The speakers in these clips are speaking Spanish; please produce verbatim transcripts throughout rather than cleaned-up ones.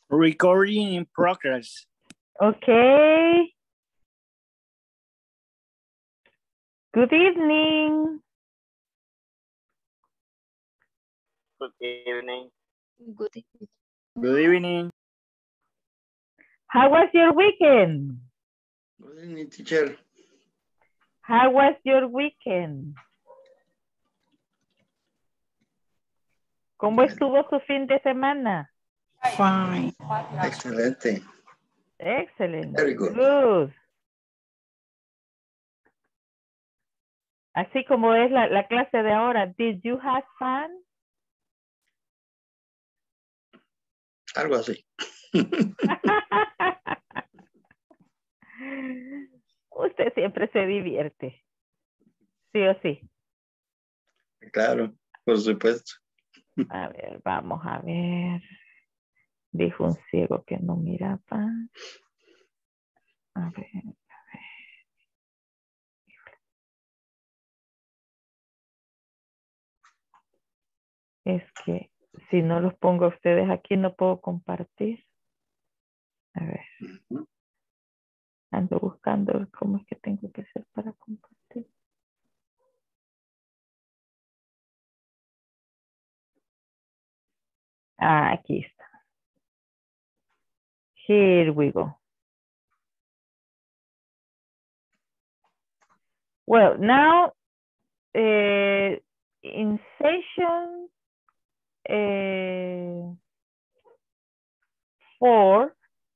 Recording in progress. Okay. Good evening. Good evening. Good evening. Good evening. How was your weekend? Good evening, teacher. How was your weekend? ¿Cómo estuvo su fin de semana? Fine. Excelente. Excellent. Very good. Good. Así como es la, la clase de ahora. Did you have fun? Algo así. Usted siempre se divierte. Sí o sí. Claro, por supuesto. A ver, vamos a ver. Dijo un ciego que no miraba. A ver, a ver. Es que si no los pongo a ustedes aquí no puedo compartir. A ver. Ando buscando cómo es que tengo que hacer para compartir. Ah, aquí está. Here we go. Well, now uh, in session uh, four,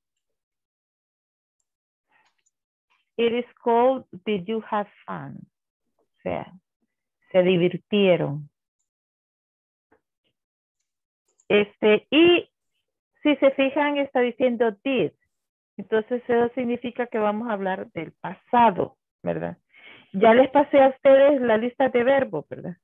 it is called Did You Have Fun? O sea, se divirtieron. Este, y si se fijan, está diciendo did. Entonces eso significa que vamos a hablar del pasado, ¿verdad? Ya les pasé a ustedes la lista de verbos, ¿verdad?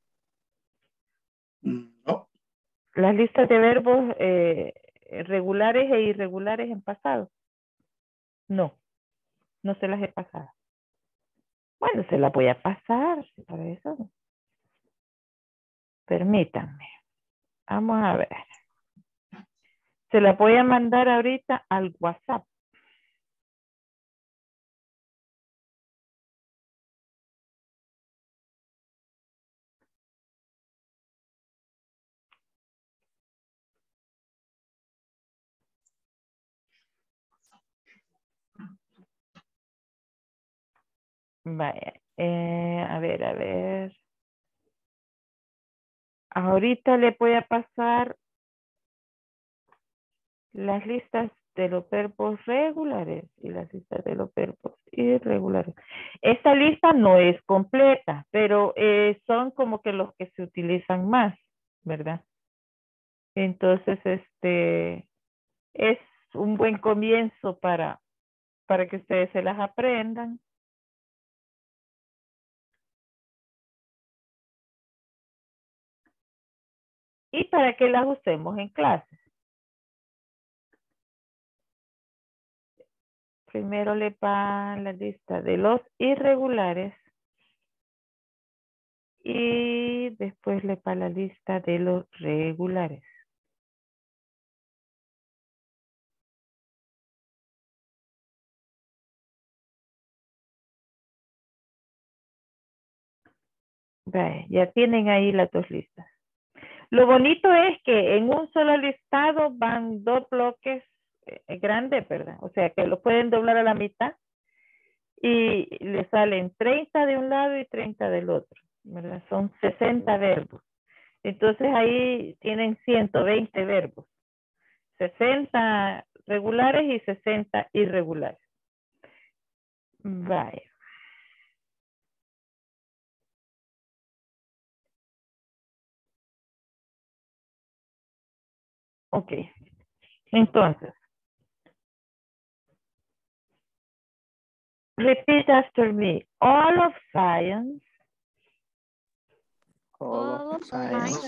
No. Las listas de verbos eh, regulares e irregulares en pasado. No, no se las he pasado. Bueno, se las voy a pasar, para eso. Permítanme. Vamos a ver. Se las voy a mandar ahorita al WhatsApp. Vaya, eh, a ver, a ver. Ahorita le voy a pasar las listas de los verbos regulares y las listas de los verbos irregulares. Esta lista no es completa, pero eh, son como que los que se utilizan más, ¿verdad? Entonces, este es un buen comienzo para, para que ustedes se las aprendan. Y para que las usemos en clases. Primero le va la lista de los irregulares. Y después le va la lista de los regulares. Vale, ya tienen ahí las dos listas. Lo bonito es que en un solo listado van dos bloques eh, grandes, ¿verdad? O sea que lo pueden doblar a la mitad y le salen treinta de un lado y treinta del otro, ¿verdad? Son sesenta verbos. Entonces ahí tienen ciento veinte verbos. sesenta regulares y sesenta irregulares. Vaya. Ok. Entonces. Repeat after me. All of science. All of science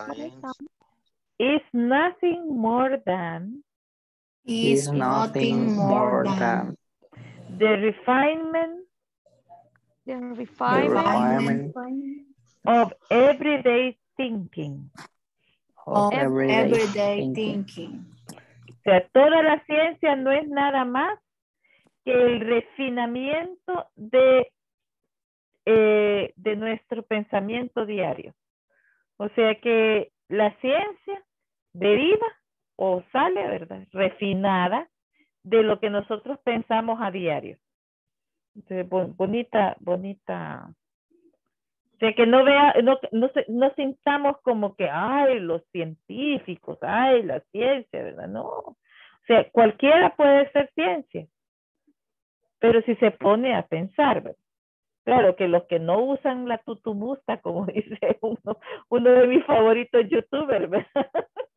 Is nothing more than. is nothing more than The refinement. the The refinement requirement Of everyday thinking. of everyday everyday thinking. sea, toda la ciencia no es nada más que el refinamiento de, eh, de nuestro pensamiento diario. O sea que la ciencia deriva o sale, ¿verdad? Refinada de lo que nosotros pensamos a diario. Entonces, bo- bonita, bonita. O sea, que no vea, no, no, se- no sintamos como que, ay, los científicos, ay, la ciencia, ¿verdad? No. O sea, cualquiera puede ser ciencia, pero si se pone a pensar, ¿verdad? Claro que los que no usan la tutumusta, como dice uno, uno de mis favoritos youtubers, ¿verdad?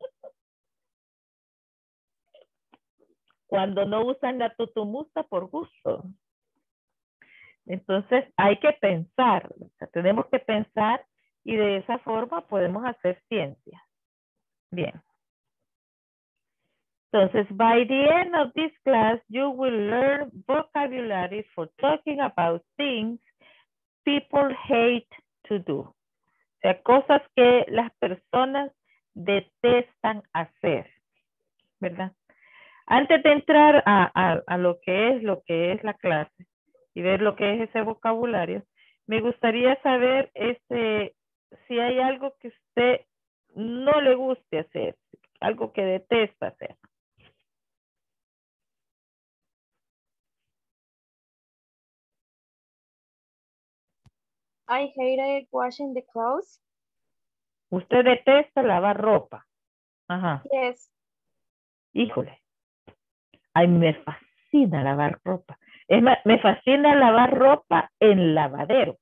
Cuando no usan la tutumusta por gusto. Entonces hay que pensar, o sea, tenemos que pensar y de esa forma podemos hacer ciencia. Bien. Entonces, by the end of this class, you will learn vocabulary for talking about things people hate to do. O sea, cosas que las personas detestan hacer, ¿verdad? Antes de entrar a, a, a lo que es lo que es la clase y ver lo que es ese vocabulario, me gustaría saber este, si hay algo que usted no le guste hacer, algo que detesta hacer. I hated washing the clothes. Usted detesta lavar ropa. Ajá. Yes. Híjole. Ay, me fascina lavar ropa. Es más, me fascina lavar ropa en lavadero.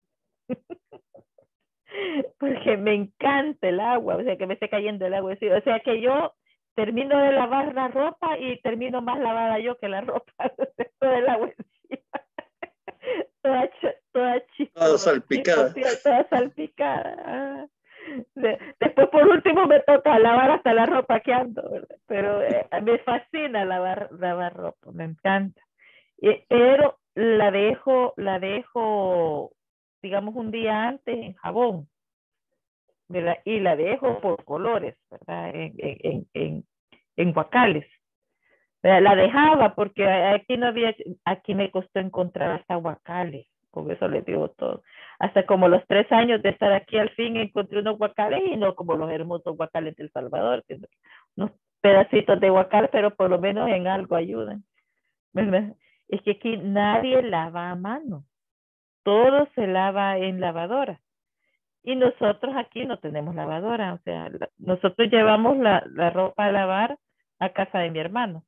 Porque me encanta el agua, o sea, que me esté cayendo el agua. O sea, que yo termino de lavar la ropa y termino más lavada yo que la ropa. Todo el agua encima. Toda, toda chispa, Toda salpicada. toda salpicada. De, después por último me toca lavar hasta la ropa que ando, ¿verdad? Pero eh, me fascina lavar, lavar ropa, me encanta. Eh, pero la dejo, la dejo, digamos, un día antes en jabón, ¿verdad? Y la dejo por colores, ¿verdad? En, en, en, en guacales. ¿Verdad? La dejaba porque aquí no había, aquí me costó encontrar hasta guacales. Con eso les digo todo. Hasta como los tres años de estar aquí, al fin encontré unos guacales y no como los hermosos guacales de El Salvador, sino unos pedacitos de guacal, pero por lo menos en algo ayudan. ¿Verdad? Es que aquí nadie lava a mano. Todo se lava en lavadora. Y nosotros aquí no tenemos lavadora. O sea, la, nosotros llevamos la, la ropa a lavar a casa de mi hermano.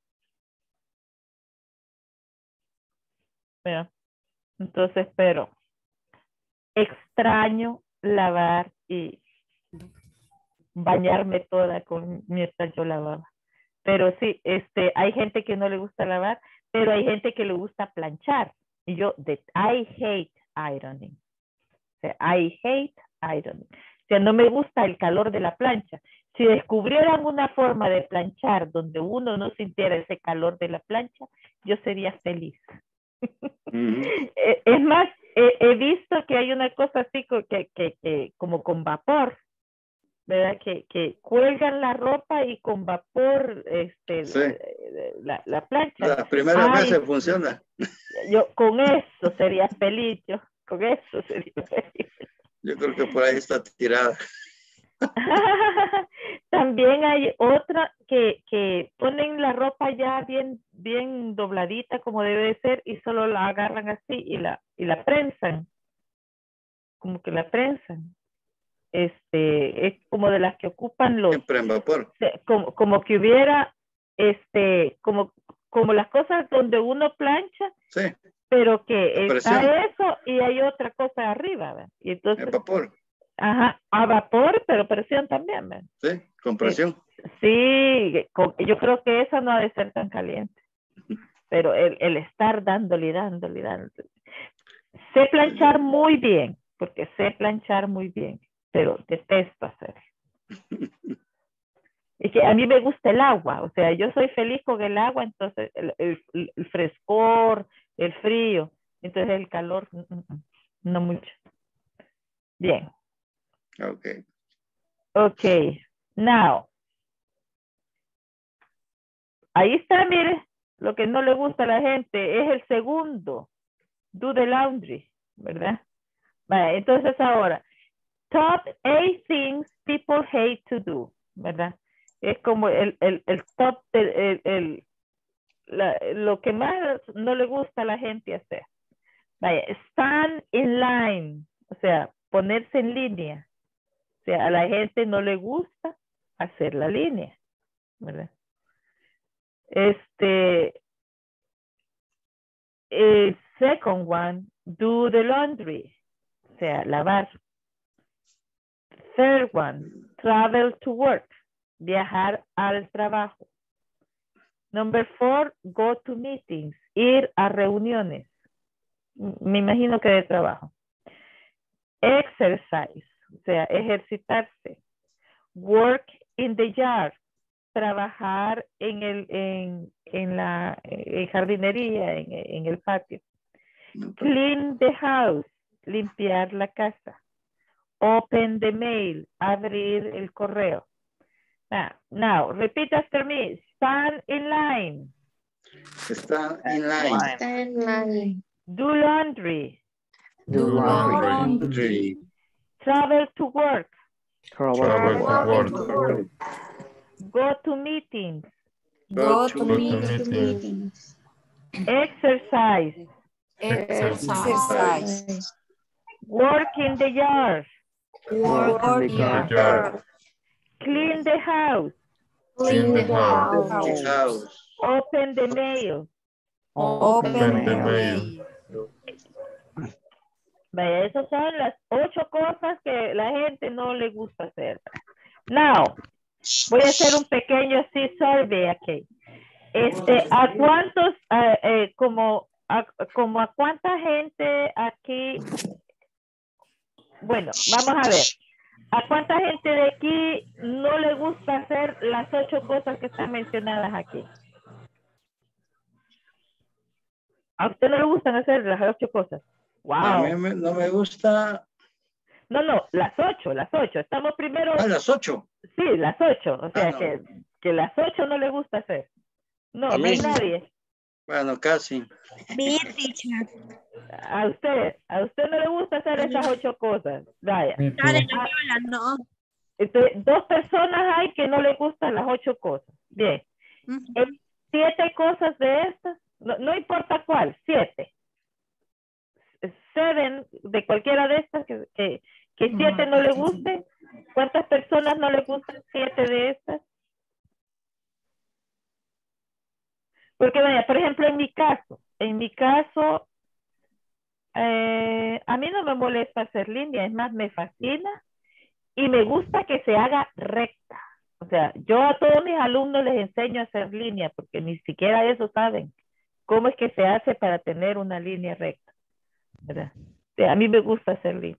¿Verdad? Entonces, pero extraño lavar y bañarme toda con mientras yo lavaba. Pero sí, este, hay gente que no le gusta lavar, pero hay gente que le gusta planchar. Y yo, de, I hate ironing. O sea, I hate ironing. O sea, no me gusta el calor de la plancha. Si descubrieran una forma de planchar donde uno no sintiera ese calor de la plancha, yo sería feliz. Uh-huh. Es más, he, he visto que hay una cosa así que, que, que como con vapor, ¿verdad? Que, que cuelgan la ropa y con vapor este, sí. la, la, la plancha. Las primeras Ay, veces funciona. Yo con eso sería feliz, yo con eso sería feliz. Yo creo que por ahí está tirada. También hay otra que, que ponen la ropa ya bien, bien dobladita como debe ser y solo la agarran así y la, y la prensan. Como que la prensan. Este, es como de las que ocupan los... Siempre en vapor. Como, como que hubiera, este, como, como las cosas donde uno plancha. Sí. Pero que está eso y hay otra cosa arriba, ¿verdad? Y entonces... El vapor. Ajá, a vapor, pero presión también, ¿verdad? Sí, con presión. Sí, con, yo creo que eso no ha de ser tan caliente. Pero el, el estar dándole y dándole y dándole. Sé planchar muy bien, porque sé planchar muy bien, pero detesto hacerlo. Es que a mí me gusta el agua, o sea, yo soy feliz con el agua, entonces el, el, el frescor, el frío, entonces el calor, no mucho. Bien. Okay. Okay, now, ahí está, mire, lo que no le gusta a la gente es el segundo. Do the laundry, ¿verdad? Vale, entonces ahora, top eight things people hate to do, ¿verdad? Es como el, el, el top, el, el, el la, lo que más no le gusta a la gente hacer. Vaya, stand in line, o sea, ponerse en línea. O sea, a la gente no le gusta hacer la línea, ¿verdad? Este, el second one, do the laundry, o sea, lavar. Third one, travel to work, viajar al trabajo. Number four, go to meetings, ir a reuniones. Me imagino que de trabajo. Exercise, o sea, ejercitarse. Work in the yard, trabajar en el en, en la en jardinería, en, en el patio. Clean the house, limpiar la casa. Open the mail, abrir el correo. Now, now repeat after me. Stand in line. Está in line. Stand line. Do laundry. Do Laundry. Travel to work. Travel Travel to to work. work. Go to meetings. Go Go to to meetings. meetings. Exercise. Exercise. Work in the yard. Work in the Yard. yard. Clean the house. Clean the house. The house. house. Open the mail. Open Open the the mail. mail. Vaya, esas son las ocho cosas que la gente no le gusta hacer. Now, voy a hacer un pequeño así survey aquí. Este, ¿a cuántos, eh, eh, como, a, como a cuánta gente aquí, bueno, vamos a ver, ¿a cuánta gente de aquí no le gusta hacer las ocho cosas que están mencionadas aquí? ¿A usted no le gustan hacer las ocho cosas? A mí Wow. me- no me gusta. No, no, las ocho, las ocho. Estamos primero, A las ocho. sí, las ocho. O sea, Ah, no. que, que las ocho no le gusta hacer. No, A no mí hay sí. nadie. Bueno, casi. A usted, a usted no le gusta hacer esas ocho cosas. Vaya. Me too. Ah, entonces, dos personas hay que no le gustan las ocho cosas. Bien. Eh, Siete cosas de estas, no, no importa cuál, siete. Seven de cualquiera de estas, que, que, que siete no le guste. ¿Cuántas personas no le gustan siete de estas? Porque vaya, por ejemplo, en mi caso, en mi caso, eh, a mí no me molesta hacer línea, es más, me fascina y me gusta que se haga recta. O sea, yo a todos mis alumnos les enseño a hacer línea porque ni siquiera eso saben. ¿Cómo es que se hace para tener una línea recta? ¿Verdad? O sea, a mí me gusta hacer línea.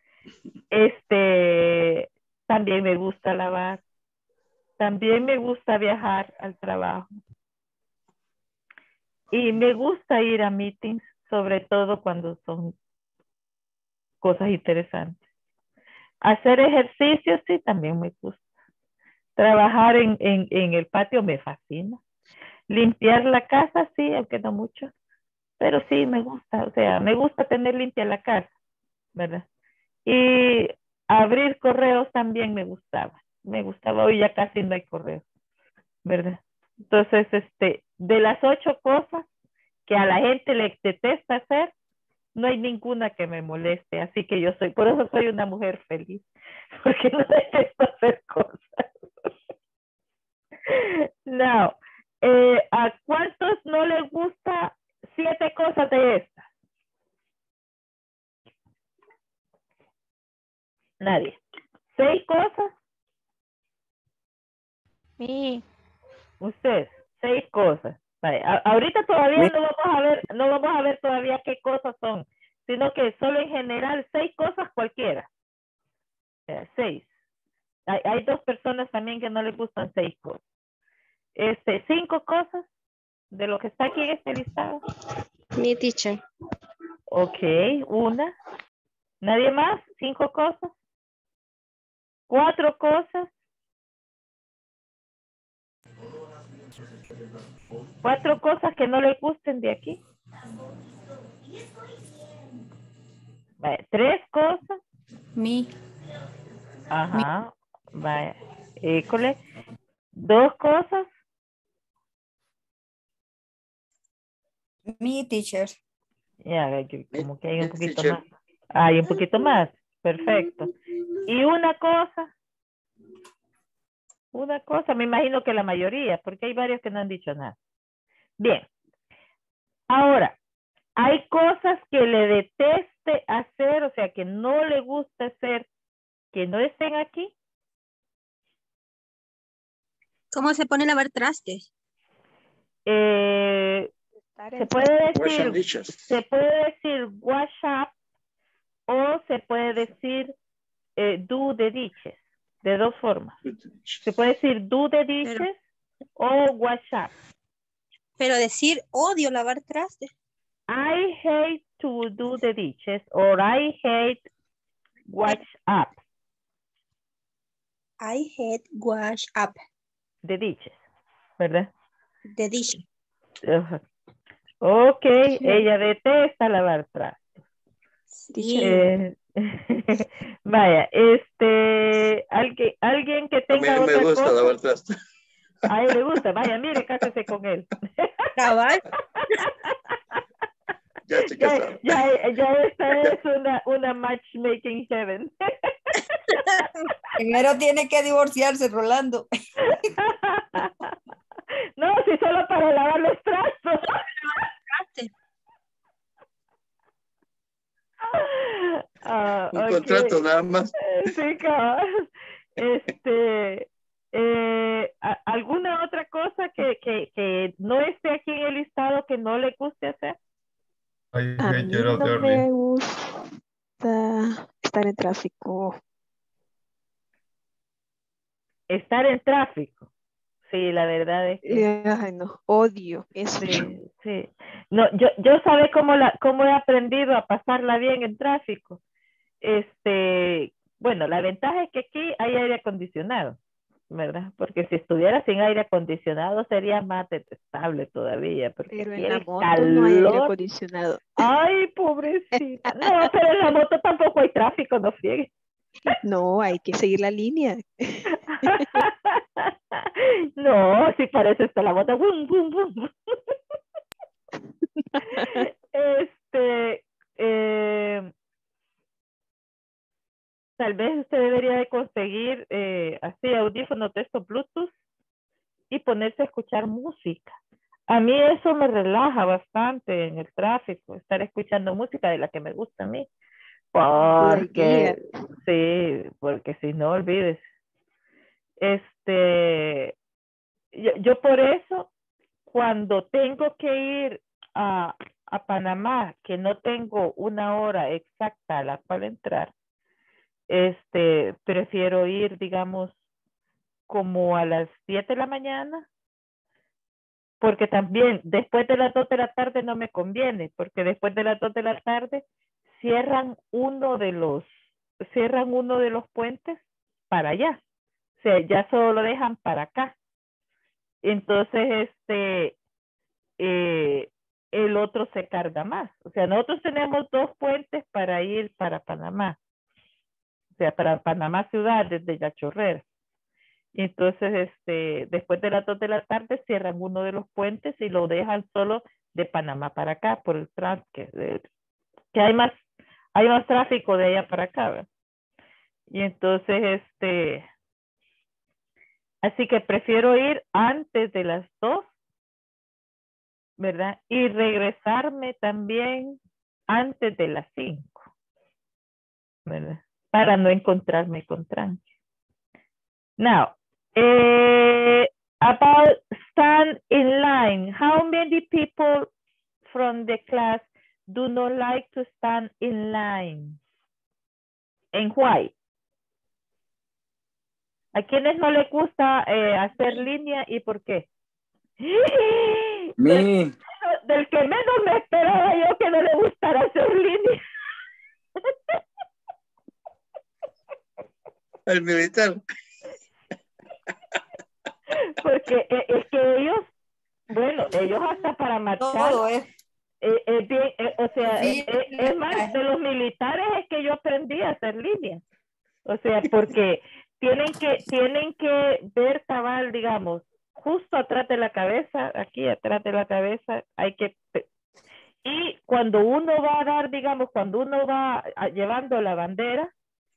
Este, también me gusta lavar. También me gusta viajar al trabajo. Y me gusta ir a meetings, sobre todo cuando son cosas interesantes. Hacer ejercicio, sí, también me gusta. Trabajar en, en, en el patio me fascina. Limpiar la casa, sí, aunque no mucho. Pero sí, me gusta. O sea, me gusta tener limpia la casa, ¿verdad? Y abrir correos también me gustaba. Me gustaba. Hoy ya casi no hay correos, ¿verdad? Entonces, este, de las ocho cosas que a la gente le detesta hacer, no hay ninguna que me moleste. Así que yo soy, por eso soy una mujer feliz. Porque no detesto hacer cosas. No. Eh, ¿A cuántos no les gusta siete cosas de estas? Nadie. ¿Seis cosas? Me. Usted, seis cosas. Vale. A- ahorita todavía no vamos a ver, no vamos a ver todavía qué cosas son, sino que solo en general seis cosas cualquiera. O sea, seis. Hay, hay dos personas también que no les gustan seis cosas. Este, cinco cosas de lo que está aquí en este listado. Mi teacher. Ok, una. ¿Nadie más? ¿Cinco cosas? ¿Cuatro cosas? Cuatro cosas que no le gusten de aquí. Vaya, tres cosas. Me. Ajá. Vaya. École. Dos cosas. Me, teacher. Ya, que como que hay un Me, poquito teacher. más. Hay un poquito más. Perfecto. Y una cosa. Una cosa, me imagino que la mayoría, porque hay varios que no han dicho nada. Bien. Ahora, hay cosas que le deteste hacer, o sea, que no le gusta hacer, que no estén aquí. ¿Cómo se pone a lavar trastes? Eh, Estar se en puede Washing decir, dishes. se puede decir wash up o se puede decir eh, do the dishes, de dos formas. Se puede decir do the dishes Pero, o wash up. pero decir odio lavar trastes. I hate to do the dishes or I hate wash up I hate wash up the dishes, ¿verdad? the dish. Ajá. Ok, ella detesta lavar trastes. Sí. Eh, vaya, este, alguien, alguien que A mí tenga me otra gusta cosa. lavar trastes. A él le gusta, vaya, mire, cásese con él. Cabal. Ya estoy Ya, casado. ya, ya esta es una, una matchmaking heaven. Primero tiene que divorciarse, Rolando. No, si solo para lavar los trastos. Traste. Ah, Un ok. contrato nada más. Eh, Sí, cabal. Este, eh, a- ¿alguna otra cosa que, que, que no esté aquí en el listado que no le guste hacer? I A hate mí get out no early. me gusta estar en tráfico. Estar en tráfico. Sí, la verdad es que Eh, Ay, no, odio eso. sí, sí. No, yo, yo sabe cómo la, cómo he aprendido a pasarla bien en tráfico. Este, bueno, la ventaja es que aquí hay aire acondicionado, ¿verdad? Porque si estuviera sin aire acondicionado sería más detestable todavía, porque Pero aquí en la el moto no hay aire calor. acondicionado. Ay, pobrecita. No, pero en la moto tampoco hay tráfico, no friegue. No, hay que seguir la línea. No, si parece esto la moto. Bum, bum, bum. Este, eh, tal vez usted debería de conseguir eh, así audífonos de estos Bluetooth y ponerse a escuchar música. A mí eso me relaja bastante en el tráfico, estar escuchando música de la que me gusta a mí. Good idea. Porque, sí, porque si no, olvides. Este, yo, yo por eso, cuando tengo que ir a, a Panamá, que no tengo una hora exacta a la cual entrar, este, prefiero ir, digamos, como a las siete de la mañana, porque también después de las dos de la tarde no me conviene, porque después de las dos de la tarde cierran uno de los, cierran uno de los puentes para allá. O sea, ya solo lo dejan para acá. Entonces, este, eh, el otro se carga más. O sea, nosotros tenemos dos puentes para ir para Panamá. O sea, para Panamá ciudad desde La Chorrera. Entonces, este, después de las dos de la tarde cierran uno de los puentes y lo dejan solo de Panamá para acá por el tránsito, que, que hay más, hay más tráfico de allá para acá, ¿verdad? Y entonces, este, así que prefiero ir antes de las dos, ¿verdad? Y regresarme también antes de las cinco, ¿verdad? Para no encontrarme con tranque. Now, eh, about stand in line. How many people from the class do not like to stand in line? And why? ¿A quienes no les gusta eh, hacer línea y por qué? Me. Del, del que menos me esperaba yo que no le gustara hacer línea. El militar. Porque eh, es que ellos Bueno, ellos hasta para marchar, Todo es. eh, eh, bien, eh, o sea, Sí, eh, eh, es más, de los militares es que yo aprendí a hacer línea. O sea, porque tienen que, tienen que ver cabal, digamos, justo atrás de la cabeza, aquí atrás de la cabeza, hay que... Y cuando uno va a dar, digamos, cuando uno va a- llevando la bandera,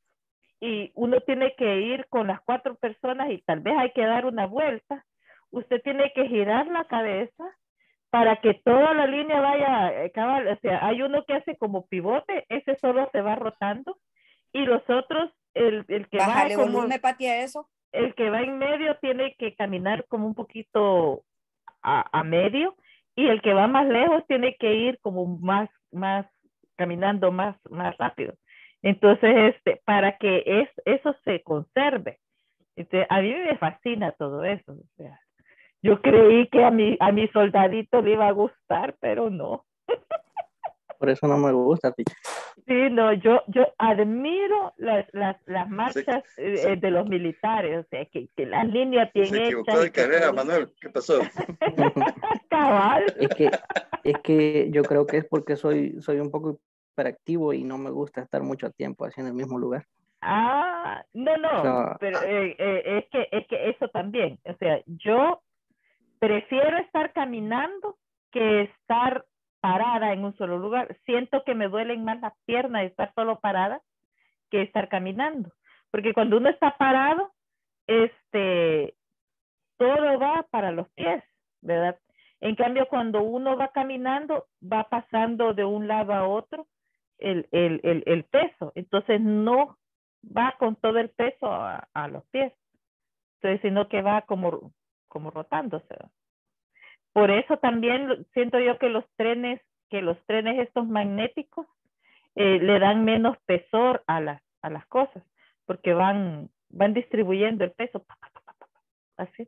y uno tiene que ir con las cuatro personas y tal vez hay que dar una vuelta, usted tiene que girar la cabeza para que toda la línea vaya, eh, cabal, o sea, hay uno que hace como pivote, ese solo se va rotando, y los otros, el, el que Bájale va como, volumen, Pati, a eso. el que va en medio tiene que caminar como un poquito a, a medio, y el que va más lejos tiene que ir como más, más, caminando más, más rápido. Entonces, este, para que es, eso se conserve. Este, a mí me fascina todo eso. O sea, yo creí que a mi, a mi soldadito le iba a gustar, pero no. Por eso no me gusta, teacher. Sí, no, yo, yo admiro las, las, las Se, marchas eh, se, de los militares, o sea, que, que las líneas bien se equivocó hechas. de y que carrera, todo. Manuel. ¿Qué pasó? Cabal. Es que, es que yo creo que es porque soy, soy un poco hiperactivo y no me gusta estar mucho tiempo así en el mismo lugar. Ah, no, no, So, pero eh, eh, es que es que eso también, o sea, yo prefiero estar caminando que estar parada en un solo lugar. Siento que me duelen más las piernas de estar solo parada que estar caminando, porque cuando uno está parado, este, todo va para los pies, ¿verdad? En cambio, cuando uno va caminando, va pasando de un lado a otro el, el, el, el peso. Entonces, no va con todo el peso a, a los pies. Entonces, sino que va como, como rotándose. Por eso también siento yo que los trenes, que los trenes estos magnéticos eh, le dan menos pesor a las, a las cosas, porque van, van distribuyendo el peso. Así.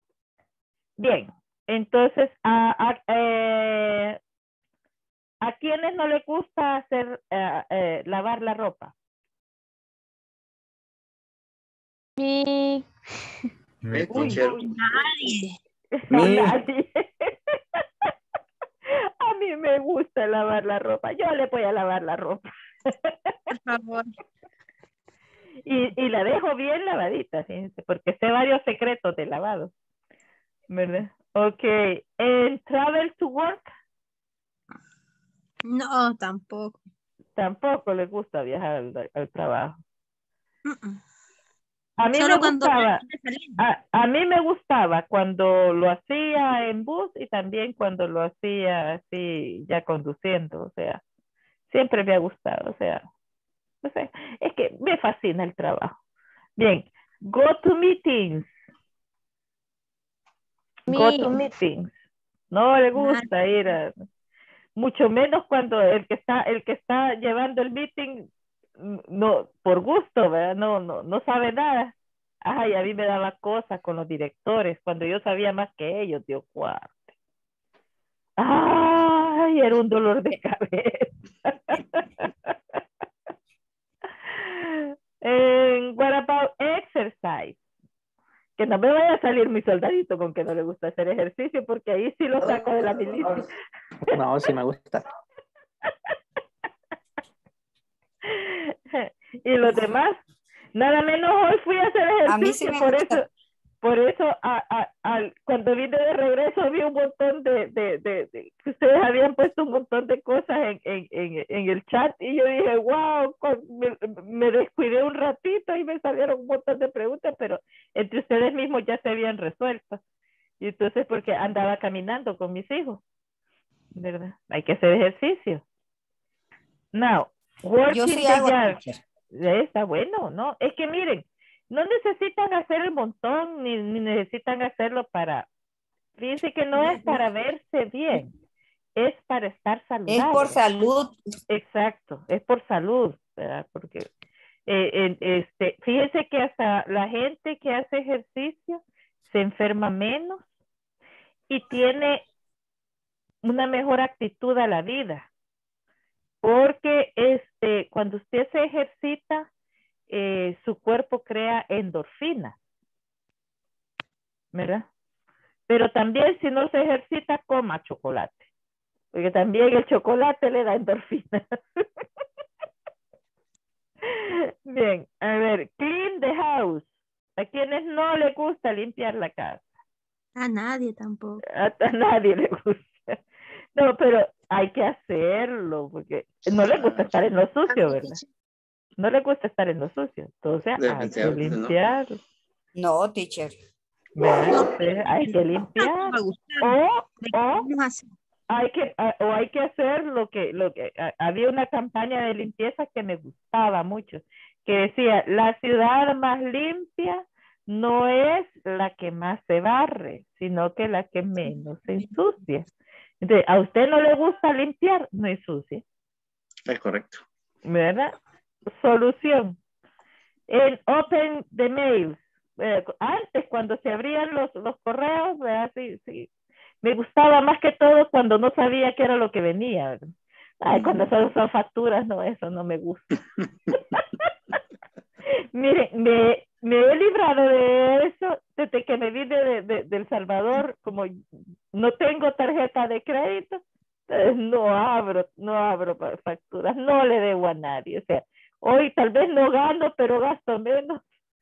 Bien, entonces, a, a, eh, ¿a quiénes no les gusta hacer, eh, eh, lavar la ropa? Me. Mi Uy, teacher. uy, Nadie. a Me. nadie. A mí me gusta lavar la ropa. Yo le voy a lavar la ropa. Por favor. Y, y la dejo bien lavadita, fíjense, porque sé varios secretos de lavado. ¿Verdad? Ok. ¿El travel to work? No, tampoco. Tampoco les gusta viajar al, al trabajo. Mm, mm. A mí me Solo cuando gustaba, antes de salir. a, a mí me gustaba cuando lo hacía en bus y también cuando lo hacía así ya conduciendo, o sea, siempre me ha gustado, o sea, no sé, es que me fascina el trabajo. Bien, go to meetings, go to Me. meetings, no le Nada. gusta ir a, mucho menos cuando el que está, el que está llevando el meeting, mm, no, por gusto, ¿verdad? No, no, no sabe nada. Ay, a mí me daba cosas con los directores, cuando yo sabía más que ellos, Dios guarde. Ay, era un dolor de cabeza. And what about exercise? Que no me vaya a salir mi soldadito con que no le gusta hacer ejercicio, porque ahí sí lo saco de la milicia. no, sí me gusta. Y los demás, nada menos hoy fui a hacer A mí sí ejercicio, me por gusta. eso, por eso a, a, a, cuando vine de regreso vi un montón de, de, de, de, que ustedes habían puesto un montón de cosas en, en, en, en el chat y yo dije, wow, con, me, me descuidé un ratito y me salieron un montón de preguntas, pero entre ustedes mismos ya se habían resuelto. Y entonces porque andaba caminando con mis hijos, ¿verdad? Hay que hacer ejercicio. Now, Yo working sí the hago, yard. teacher. Está bueno, ¿no? Es que miren, no necesitan hacer el montón, ni, ni necesitan hacerlo para, fíjense que no es para verse bien, es para estar Es por saludable. salud. Exacto, es por salud, ¿verdad? Porque eh, eh, este, fíjense que hasta la gente que hace ejercicio se enferma menos y tiene una mejor actitud a la vida. Porque este, cuando usted se ejercita, eh, su cuerpo crea endorfina, ¿verdad? Pero también si no se ejercita, coma chocolate. Porque también el chocolate le da endorfinas. Bien, a ver, clean the house. A quienes no les gusta limpiar la casa. A nadie tampoco. A, a nadie le gusta. No, pero hay que hacerlo, porque no le gusta estar en lo sucio, ¿verdad? No le gusta estar en lo sucio. Entonces hay que Definitivamente no. limpiar. No, teacher. ¿Verdad? No, Entonces hay que limpiar. me gusta. O, ¿De qué o vamos a hacer? hay que, a- o hay que hacer lo que, lo que, a- había una campaña de limpieza que me gustaba mucho, que decía, la ciudad más limpia no es la que más se barre, sino que la que menos se ensucia. Entonces, a usted no le gusta limpiar, no ensucie, Es correcto. ¿verdad? Solución. En Open the Mails, eh, antes cuando se abrían los, los correos, ¿verdad? Sí, sí. Me gustaba más que todo cuando no sabía qué era lo que venía, ¿verdad? Ay, cuando son, son facturas, no, eso no me gusta. Miren, me, me he librado de eso desde que me vine de, de, de El Salvador, como no tengo tarjeta de crédito, entonces no abro, no abro facturas, no le debo a nadie. O sea, hoy tal vez no gano, pero gasto menos.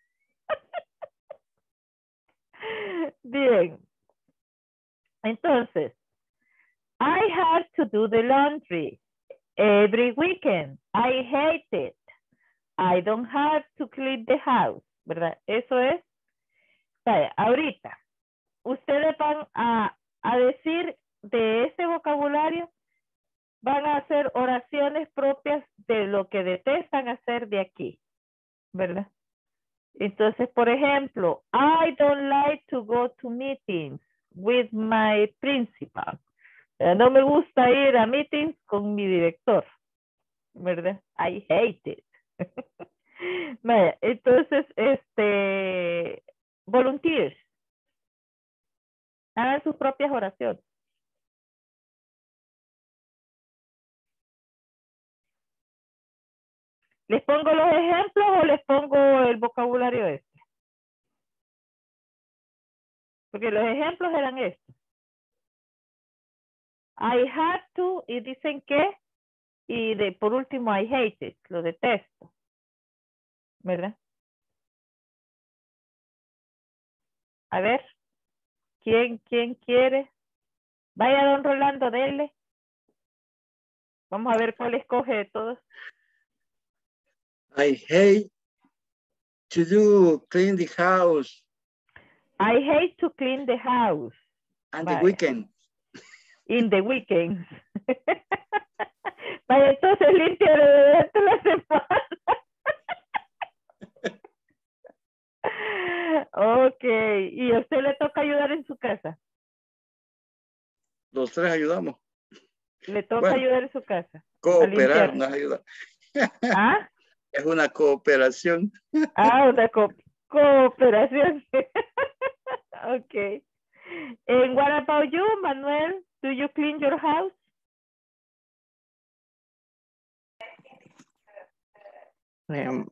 Bien. Entonces, I have to do the laundry every weekend. I hate it. I don't have to clean the house, ¿verdad? Eso es. Vaya, ahorita, ustedes van a, a decir de ese vocabulario, van a hacer oraciones propias de lo que detestan hacer de aquí, ¿verdad? Entonces, por ejemplo, I don't like to go to meetings with my principal. No me gusta ir a meetings con mi director, ¿verdad? I hate it. Vaya, entonces, este, volunteers, hagan sus propias oraciones. ¿Les pongo los ejemplos o les pongo el vocabulario este? Porque los ejemplos eran estos. I have to, y dicen que, y de, por último, I hate it, lo detesto. ¿Verdad? A ver, ¿quién, quién quiere? Vaya, don Rolando, dele. Vamos a ver cuál escoge de todos. I hate to do clean the house I hate to clean the house. and Vaya. the weekend. In the weekends. Vaya, entonces limpia durante la semana. Ok, ¿y a usted le toca ayudar en su casa? Los tres ayudamos. Le toca Bueno, ayudar en su casa. Cooperar a nos ayuda. ¿Ah? Es una cooperación. Ah, una co cooperación. Ok. And what about you, Manuel? Do you clean your house? Um,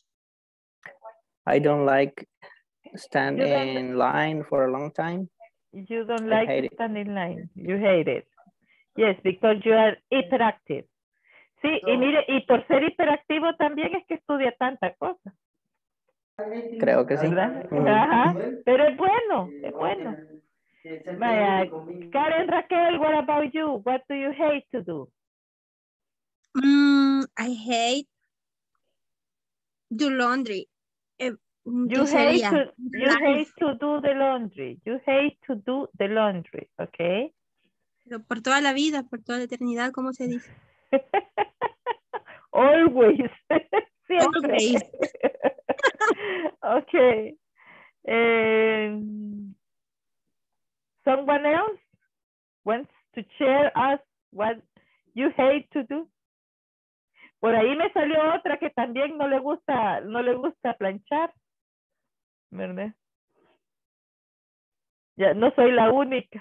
I don't like stand You don't- in line for a long time. You don't I like hate to it. stand in line. You hate it. Yes, because you are hyperactive. Sí, y mire, y por ser hiperactivo también es que estudia tanta cosa, Creo que sí. ¿verdad? Ujú. Ajá, pero es bueno, es bueno. Vaya, Karen Raquel, what about you? What do you hate to do? Mm, I hate do laundry. Eh, You ¿qué hate sería? to you hate to do the laundry. You hate to do the laundry, okay? Pero por toda la vida, por toda la eternidad, ¿cómo se dice? Always. Siempre. Always. Okay. Um, someone else wants to share us what you hate to do? Por ahí me salió otra que también no le gusta, no le gusta planchar, ¿verdad? Ya no soy la única.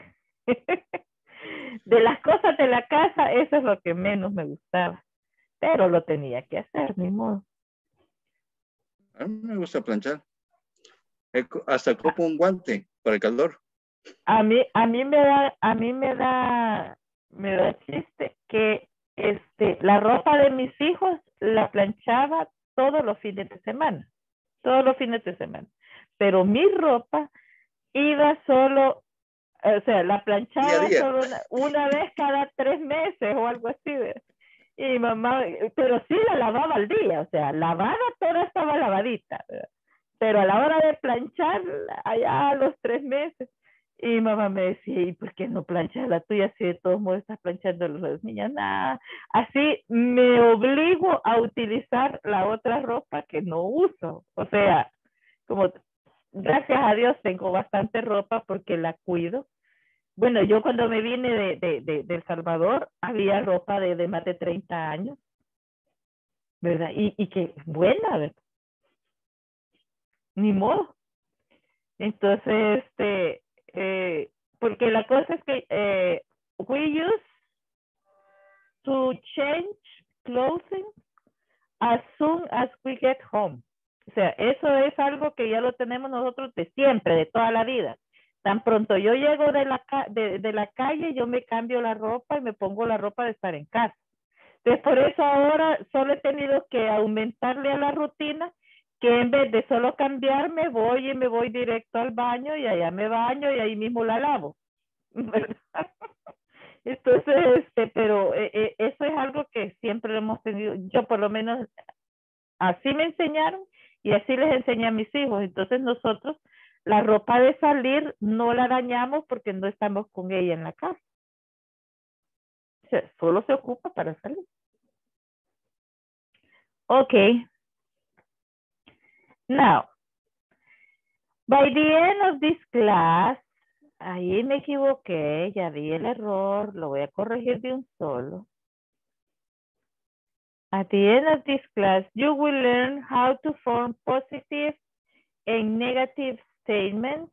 De las cosas de la casa, eso es lo que menos me gustaba. Pero lo tenía que hacer, ni modo. A mí me gusta planchar. Hasta copo un guante para el calor. A mí, a mí me da, a mí me da, me da chiste que este, la ropa de mis hijos la planchaba todos los fines de semana, todos los fines de semana. Pero mi ropa iba solo, o sea, la planchaba Día a día. solo una, una vez cada tres meses o algo así. ¿Verdad? Y mamá, pero sí la lavaba al día, o sea, lavada toda estaba lavadita, ¿verdad? Pero a la hora de planchar, allá a los tres meses, y mamá me decía, ¿y por qué no planchas la tuya si de todos modos estás planchando las niñas? Nada, así me obligo a utilizar la otra ropa que no uso, o sea, como gracias a Dios tengo bastante ropa porque la cuido. Bueno, yo cuando me vine de, de, de, de El Salvador, había ropa de, de más de treinta años, ¿verdad? Y, y que buena, ¿verdad? Ni modo. Entonces, este, eh, porque la cosa es que eh, we use to change clothing as soon as we get home. O sea, eso es algo que ya lo tenemos nosotros de siempre, de toda la vida. Tan pronto yo llego de la, de, de la calle, yo me cambio la ropa y me pongo la ropa de estar en casa. Entonces, por eso ahora solo he tenido que aumentarle a la rutina, que en vez de solo cambiarme, voy y me voy directo al baño y allá me baño y ahí mismo la lavo. ¿Verdad? Entonces, este, pero eh, eh, eso es algo que siempre hemos tenido. Yo por lo menos así me enseñaron y así les enseñé a mis hijos. Entonces nosotros la ropa de salir no la dañamos porque no estamos con ella en la casa. O sea, solo se ocupa para salir. Okay. Now, by the end of this class, ahí me equivoqué, ya vi el error, lo voy a corregir de un solo. At the end of this class, you will learn how to form positive and negative statements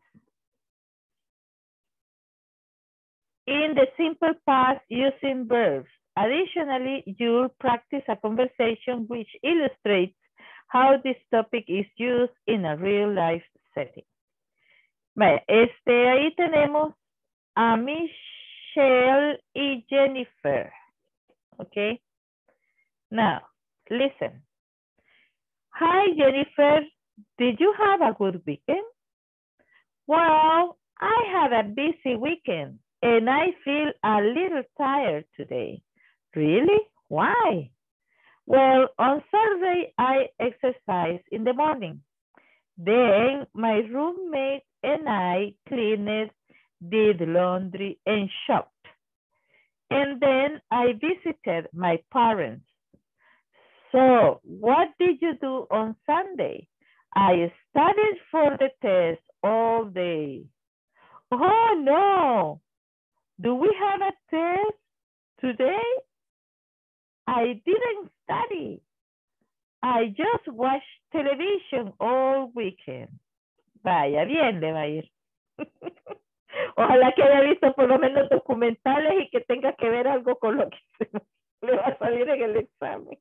in the simple past using verbs. Additionally, you'll practice a conversation which illustrates how this topic is used in a real life setting. Vaya, este, ahí tenemos a Michelle y Jennifer. Okay. Now, listen. Hi, Jennifer. Did you have a good weekend? Well, I had a busy weekend and I feel a little tired today. Really? Why? Well, on Saturday, I exercised in the morning. Then my roommate and I cleaned, did laundry, and shopped. And then I visited my parents. So, what did you do on Sunday? I studied for the test all day. Oh, no. Do we have a test today? I didn't study. I just watched television all weekend. Vaya, bien le va a ir. Ojalá que haya visto por lo menos documentales y que tenga que ver algo con lo que se le va a salir en el examen.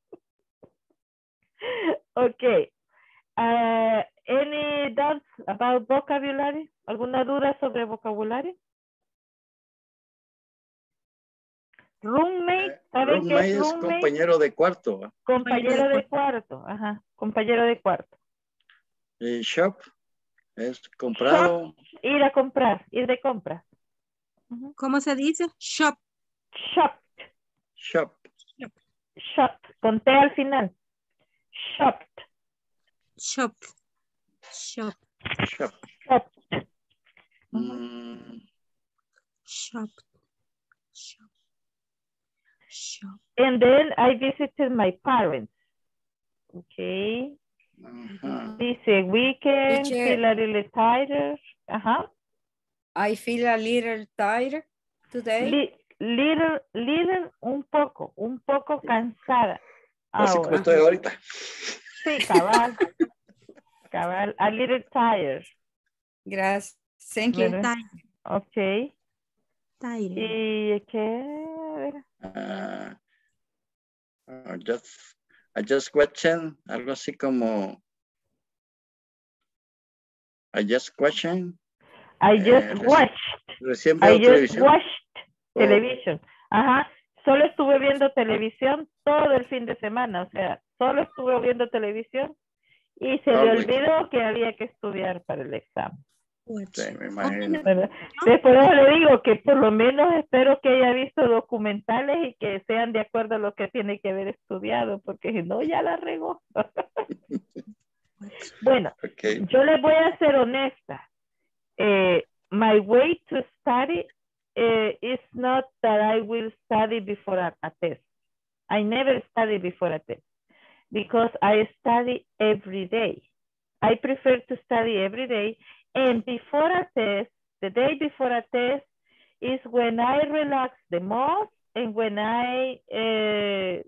Okay. Uh, any doubts about vocabulary? ¿Alguna duda sobre vocabulario? Roommate, ¿saben Roommate qué es es roommate? compañero de cuarto. ¿va? Compañero de cuarto, ajá, compañero de cuarto. Y shop es comprado. Shop, ir a comprar, ir de compras. Uh-huh. ¿Cómo se dice? Shop. Shop. Shop. Shop, con T al final. Shop. Shop. Shop. Shop. Shop. Mm. Shop. Shop. Shop. And then I visited my parents. Okay. Uh-huh. Dice weekend, Teacher. feel a little tired. Ajá. I feel a little tired today. Li little, little, un poco, un poco cansada. Así como Ahora. estoy ahorita. Sí, cabal. Cabal, a little tired. Gracias. Thank you. ¿Verdad? Ok. Tired. ¿Y qué? Uh, uh, just, I just question, algo así como I just question. I just eh, watched. Recién I veo just televisión. watched Oh. television. Ajá. Solo estuve viendo televisión todo el fin de semana. O sea, solo estuve viendo televisión y se All le week. olvidó que había que estudiar para el examen. Sí, me imagino. ¿Verdad? Después le digo que por lo menos espero que haya visto documentales y que sean de acuerdo a lo que tiene que haber estudiado, porque si no, ya la regó. Bueno, Okay. yo les voy a ser honesta. Eh, my way to study eh, is not that I will study before a, a test. I never study before a test because I study every day. I prefer to study every day. And before a test, the day before a test is when I relax the most and when I uh,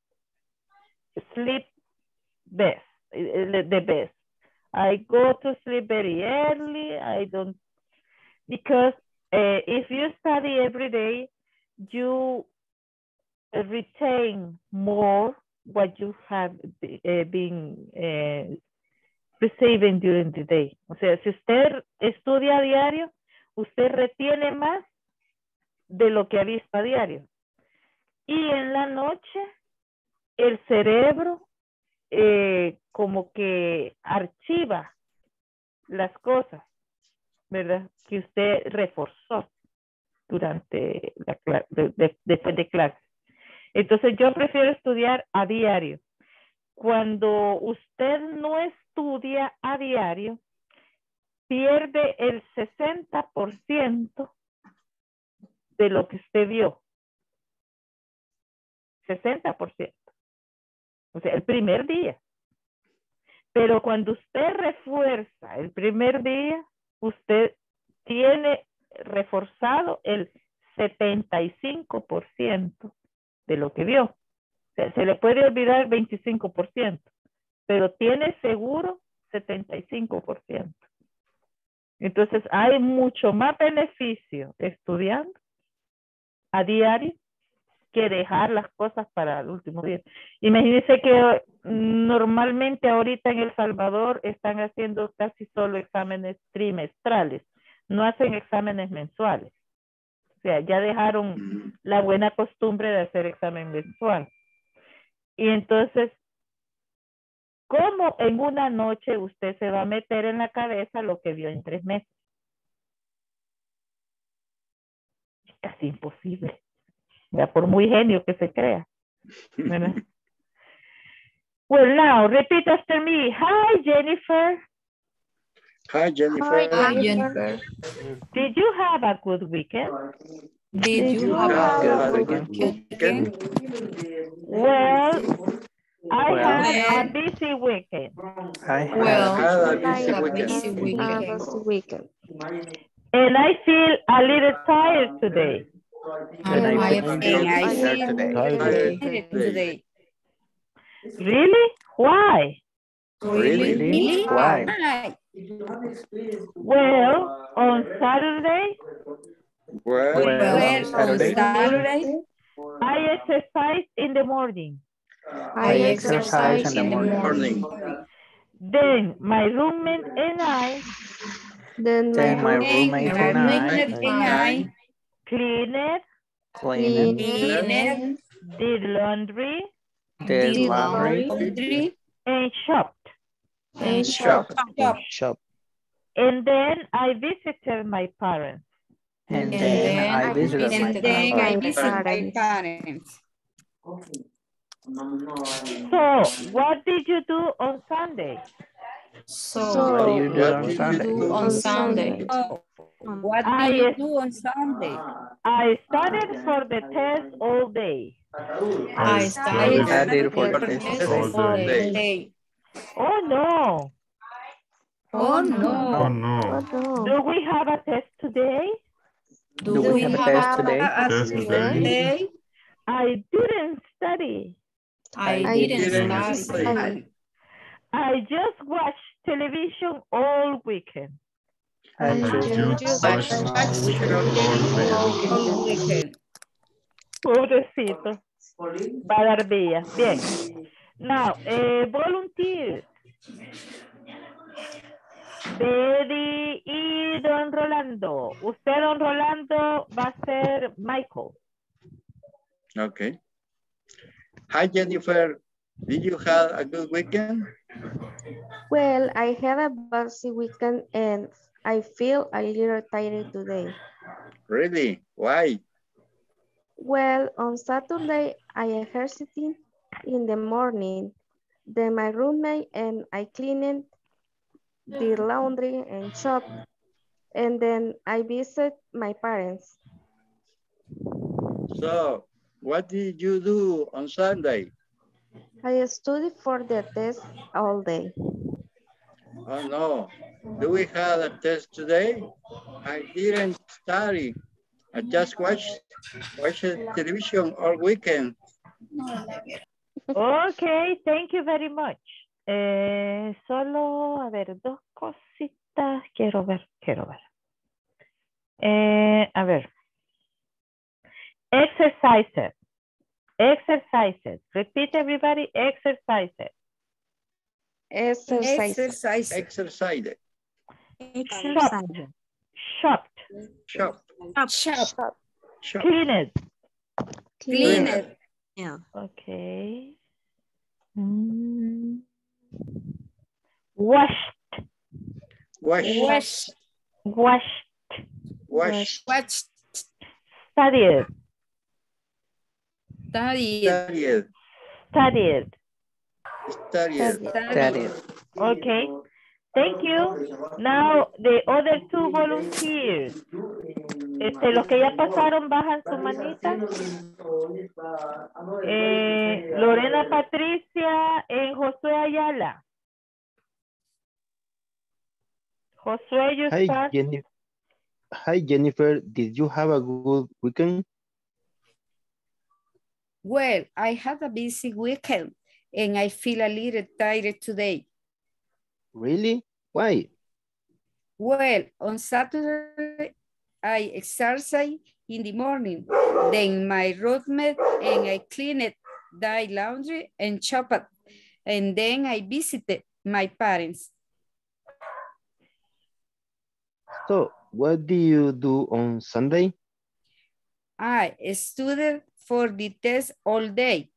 sleep best, the best. I go to sleep very early. I don't, because uh, if you study every day, you retain more what you have uh, been uh, receiving during the day. O sea, si usted estudia a diario, usted retiene más de lo que ha visto a diario. Y en la noche, el cerebro eh, como que archiva las cosas, ¿verdad? Que usted reforzó durante la clase, de, de, después de clase. Entonces yo prefiero estudiar a diario. Cuando usted no estudia a diario, pierde el sesenta por ciento de lo que usted vio. sesenta por ciento. O sea, el primer día. Pero cuando usted refuerza el primer día, usted tiene reforzado el setenta y cinco por ciento de lo que vio. O sea, se le puede olvidar veinticinco por ciento, pero tiene seguro setenta y cinco por ciento. Entonces hay mucho más beneficio estudiando a diario que dejar las cosas para el último día. Imagínense que normalmente ahorita en El Salvador están haciendo casi solo exámenes trimestrales, no hacen exámenes mensuales. O sea, ya dejaron la buena costumbre de hacer examen mensual. Y entonces, ¿cómo en una noche usted se va a meter en la cabeza lo que vio en tres meses? Es casi imposible. Ya por muy genio que se crea. ¿Verdad? Well, now, repeat after me. Hi, Jennifer. Hi, Jennifer. Hi, Jennifer. Did you have a good weekend? Did you You have have a had a good good weekend? Well, I Well. had a busy weekend. I had Well, Had a I busy have weekend. busy weekend. a busy weekend. And I feel a little tired today. and I I feel And very I tired feel today. Tired tired today. today. Really? Why? Really? Really? Why? Why? Well, on Saturday, Well, Well, Well, on on Saturday, Saturday, I exercise in the morning. I I exercise in the morning. morning. Then my roommate and I Then my Then my room roommate my and I roommate and I cleaned, cleaned, cleaned, did laundry, did did laundry, laundry, and shopped. and Shop. shop. shop. And then I visited my parents. and And then then I visited my And then I parents. visit my parents. parents. So, what did you do on Sunday? So, What do you So, do What on did you Sunday? do on on Sunday? Sunday. Oh, what do I, you do on Sunday? I studied for the test all day. I studied studied for for the this test all all day. day. Oh no, Oh no. Oh no. Oh no. do we have a test today? Do we have a test today? a Test test today. today? I didn't study. I I didn't didn't study. study. I just watched television all weekend. I I just just I watched watched television television all all weekend. weekend. Pobrecito. Va a dar vía. Bien. Now, eh, volunteers. Betty y don Rolando. Usted, don Rolando, va a ser Michael. Okay. Hi, Jennifer. Did you have a good weekend? Well, I had a busy weekend and I feel a little tired today. Really? Why? Well, on Saturday, I exercised in the morning. Then my roommate and I cleaned the laundry and shop. And then I visit my parents. So, what did you do on Sunday? I studied for the test all day. Oh, no. Do we have a test today? I didn't study. I just watched, watched television all weekend. Okay, thank you very much. Eh, solo, a ver, dos cositas. Quiero ver, quiero ver. Eh, a ver. Exercises. Exercises. Repeat everybody. Exercises. Exercise. Exercise. Exercise. Exercise. Shopped. Shop. Shop. Shop. Cleaned. Clean Clean. it. Yeah. Okay. Mm. Washed. Wash. Wash. Washed. Wash. Watch. Studied. Study. Studied. Studied. Studied. That Study. is. Okay. Thank you. Now, the other two volunteers. Este, los que ya pasaron, bajan su manita. Eh, Lorena Patricia en Josué Ayala. Josué, you Hi, start. Jennifer. Hi, Jennifer. Did you have a good weekend? Well, I had a busy weekend and I feel a little tired today. Really? Why? Well, on Saturday, I exercised in the morning. Then my roommate and I cleaned the laundry and chopped. And then I visited my parents. So, what do you do on Sunday? I studied for the test all day.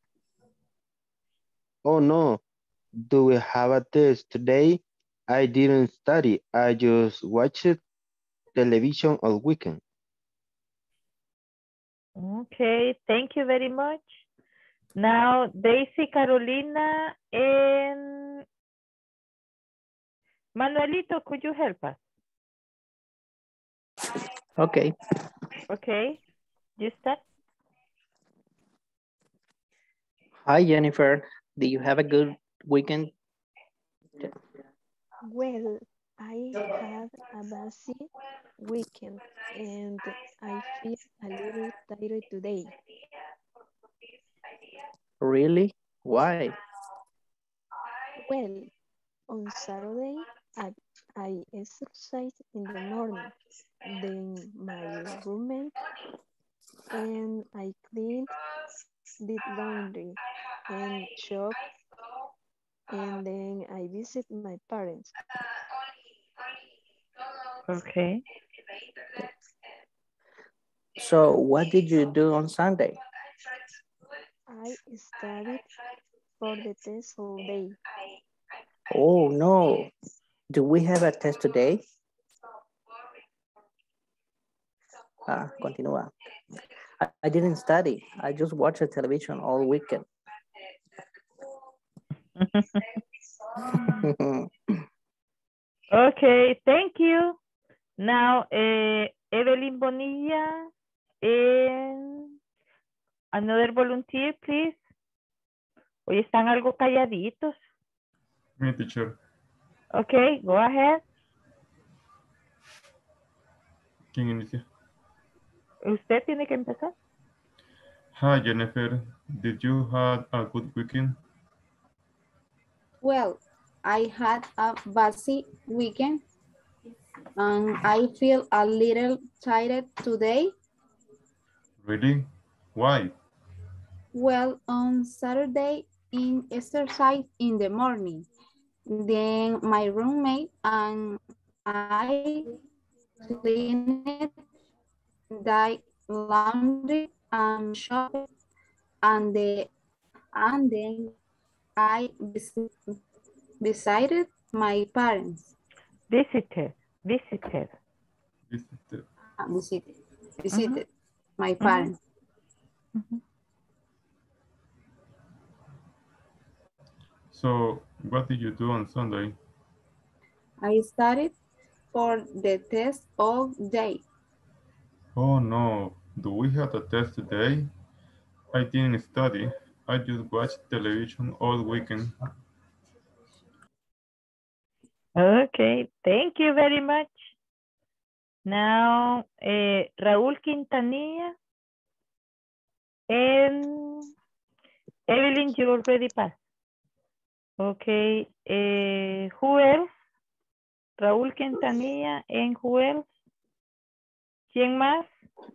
Oh no, do we have a test today? I didn't study. I just watched television all weekend. Okay, thank you very much. Now, Daisy Carolina and Manuelito, could you help us? Okay. Okay, you start. Hi, Jennifer. Did you have a good weekend? Well, I had a busy weekend and I feel a little tired today. Really? Why? Well, on Saturday, I, I exercised in the morning. Then my roommate and I cleaned, did laundry and shop, and then I visit my parents. Okay. So what did you do on Sunday? I studied for the test all day. Oh no. Do we have a test today? Ah, continúa. I, I didn't study. I just watched the television all weekend. Okay, thank you. Now, uh, Evelyn Bonilla and another volunteer, please. Hoy están algo calladitos. Me, teacher. Okay, go ahead. ¿Quién inicia? Usted tiene que empezar. Hi, Jennifer. Did you have a good weekend? Well, I had a busy weekend and I feel a little tired today. Really? Why? Well, on Saturday, in exercise in the morning. Then my roommate and I cleaned, did laundry, and shopped, and the and then I visit, visited my parents. Visited, visited. Visited. Ah, visited, Mhm, visited my mhm, parents. mhm. So, what did you do on Sunday? I studied for the test all day. Oh no, do we have a test today? I didn't study. I just watched television all weekend. Okay, thank you very much. Now, eh, Raúl Quintanilla and Evelyn, you already passed. Okay, eh, who else? Raúl Quintanilla and who else? ¿Quién más?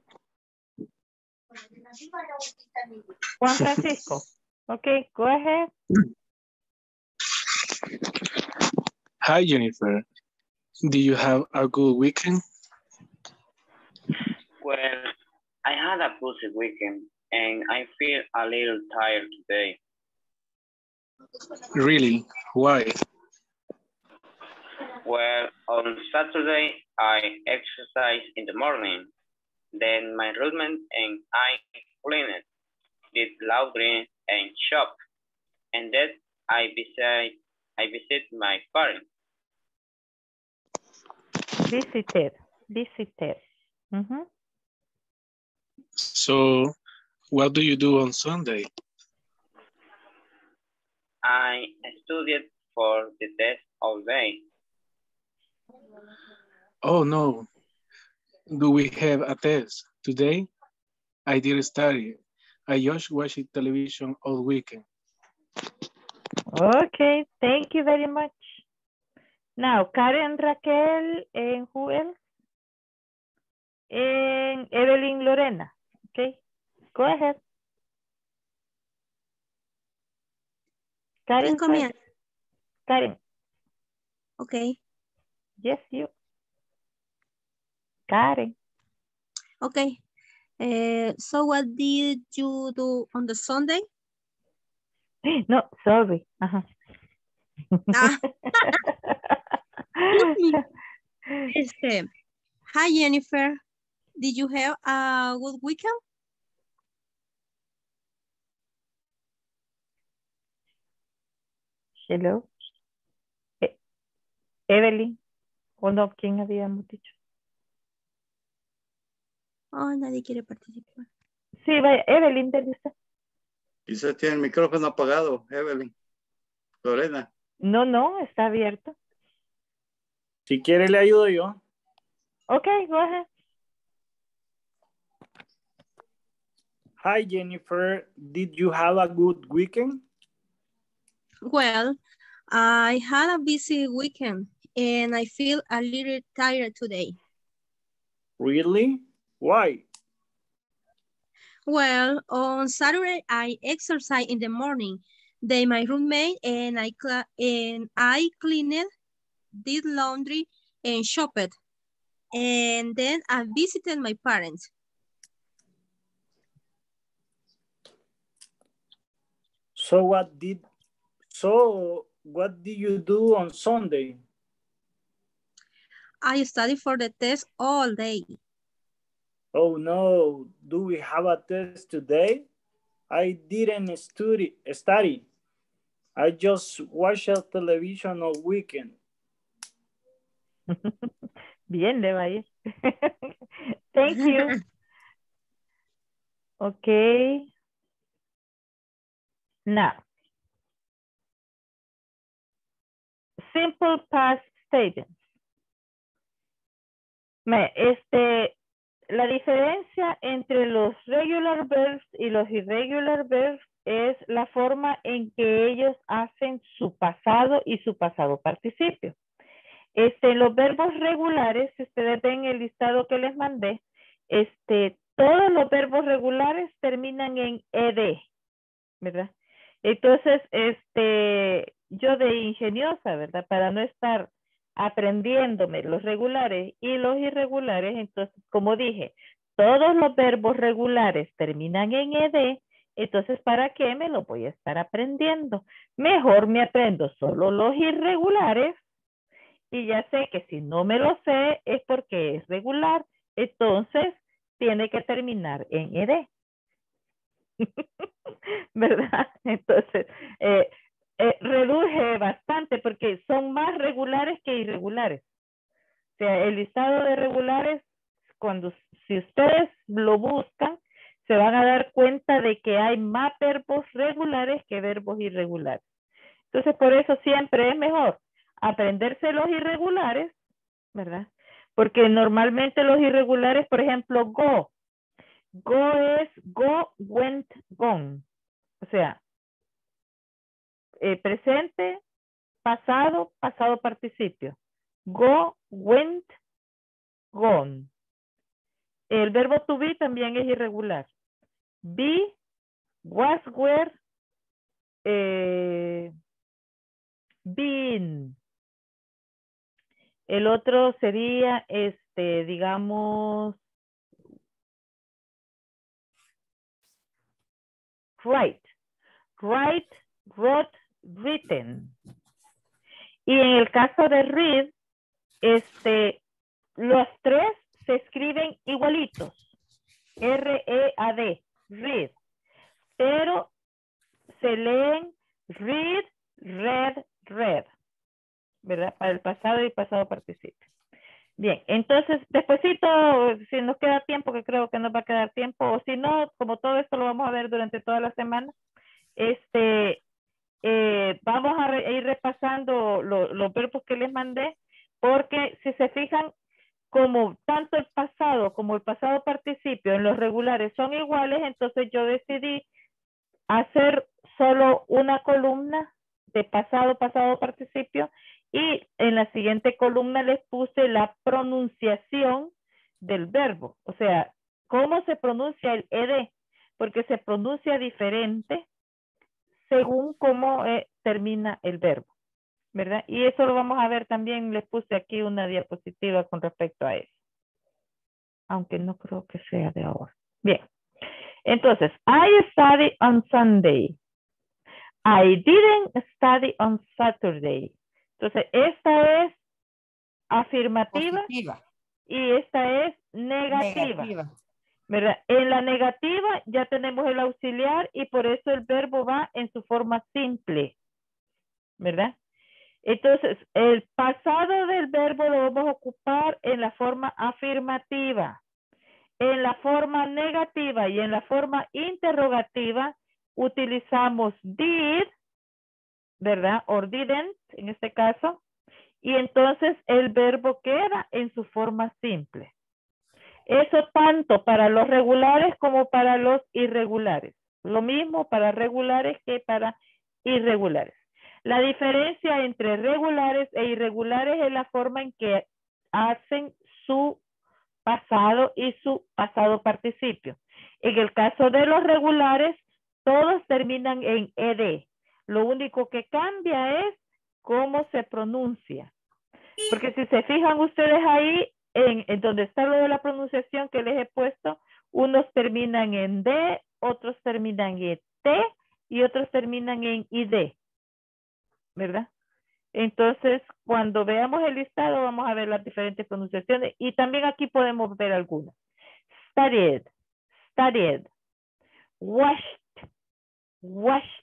Juan Francisco. Okay, go ahead. Hi, Jennifer. Did you have a good weekend? Well, I had a busy weekend and I feel a little tired today. Really? Why? Well, on Saturday, I exercised in the morning. Then my roommate and I cleaned, did laundry and shop. And then I visit, I visit my parents. Visited, visited. Mhm. So, what do you do on Sunday? I studied for the test all day. Oh no, do we have a test today? I did study. I just watched television all weekend. Okay, thank you very much. Now, Karen Raquel and who else? And Evelyn Lorena. Okay, go ahead. Karen ¿Quién comienza? first. Karen. Okay. Yes, you. Karen. Okay. Uh, so what did you do on the Sunday? No, sorry. Uh-huh. Ah. este, hi, Jennifer. Did you have a good weekend? Hello. E Evelyn. ¿O no? ¿Quién habíamos dicho? Oh, nadie quiere participar. Sí, vaya, Evelyn, ¿dónde está? Quizás tiene el micrófono apagado, Evelyn. Lorena. No, no, está abierto. Si quiere le ayudo yo. Okay, go ahead. Hi, Jennifer. Did you have a good weekend? Well, I had a busy weekend and I feel a little tired today. Really? Why? Well, on Saturday, I exercised in the morning. Then my roommate and I, and I cleaned, did laundry, and shopped. And then I visited my parents. So what did so what did you do on Sunday? I studied for the test all day. Oh no, do we have a test today? I didn't study study. I just watched television all weekend. Bien, le vaya. Thank you. Okay. Now, simple past statements. Me, este, la diferencia entre los regular verbs y los irregular verbs es la forma en que ellos hacen su pasado y su pasado participio. Este, los verbos regulares, si ustedes ven el listado que les mandé, este, todos los verbos regulares terminan en ed, ¿verdad? Entonces, este, yo de ingeniosa, ¿verdad? Para no estar aprendiéndome los regulares y los irregulares, entonces, como dije, todos los verbos regulares terminan en ed, entonces, ¿para qué me lo voy a estar aprendiendo? Mejor me aprendo solo los irregulares y ya sé que si no me lo sé es porque es regular, entonces tiene que terminar en ed. ¿Verdad? Entonces, eh, eh, reduje bastante porque son más regulares que irregulares. O sea, el listado de regulares, cuando si ustedes lo buscan, se van a dar cuenta de que hay más verbos regulares que verbos irregulares. Entonces, por eso siempre es mejor aprenderse los irregulares, ¿verdad? Porque normalmente los irregulares, por ejemplo, go. Go es go, went, gone. O sea, eh, presente, pasado, pasado participio. Go, went, gone. El verbo to be también es irregular. Be, was, were, eh, been. El otro sería, este, digamos, write. Write, wrote, written. Y en el caso de read, este, los tres se escriben igualitos. R E A D, read. Pero se leen read, read, read. ¿Verdad? Para el pasado y pasado participio. Bien, entonces, despuesito, si nos queda tiempo, que creo que nos va a quedar tiempo, o si no, como todo esto lo vamos a ver durante toda la semana, este, eh, vamos a re- ir repasando lo- los verbos que les mandé, porque si se fijan, como tanto el pasado como el pasado participio en los regulares son iguales, entonces yo decidí hacer solo una columna de pasado, pasado participio, y en la siguiente columna les puse la pronunciación del verbo. O sea, cómo se pronuncia el ed, porque se pronuncia diferente según cómo eh, termina el verbo, ¿verdad? Y eso lo vamos a ver también, les puse aquí una diapositiva con respecto a eso. Aunque no creo que sea de ahora. Bien. Entonces, I study on Sunday. I didn't study on Saturday. Entonces, esta es afirmativa Positiva. y esta es negativa. Negativa. ¿Verdad? En la negativa ya tenemos el auxiliar y por eso el verbo va en su forma simple. ¿Verdad? Entonces, el pasado del verbo lo vamos a ocupar en la forma afirmativa. En la forma negativa y en la forma interrogativa utilizamos did, ¿verdad? O didn't, en este caso. Y entonces el verbo queda en su forma simple. Eso tanto para los regulares como para los irregulares. Lo mismo para regulares que para irregulares. La diferencia entre regulares e irregulares es la forma en que hacen su pasado y su pasado participio. En el caso de los regulares, todos terminan en ed. Lo único que cambia es cómo se pronuncia. Porque si se fijan ustedes ahí, en, en donde está lo de la pronunciación que les he puesto, unos terminan en D, otros terminan en T y otros terminan en id. ¿Verdad? Entonces, cuando veamos el listado, vamos a ver las diferentes pronunciaciones y también aquí podemos ver algunas. Studied, studied, washed, washed,